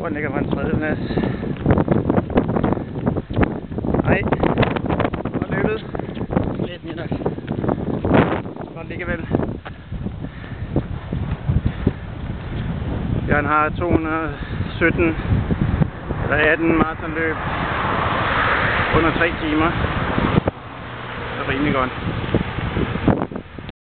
hvor den ligger på en tredjeplads. Nej, og løbet. Lidt mindre. Godt alligevel. Jørgen har 217 eller 18 maratonløb under 3 timer. Det er rimelig godt.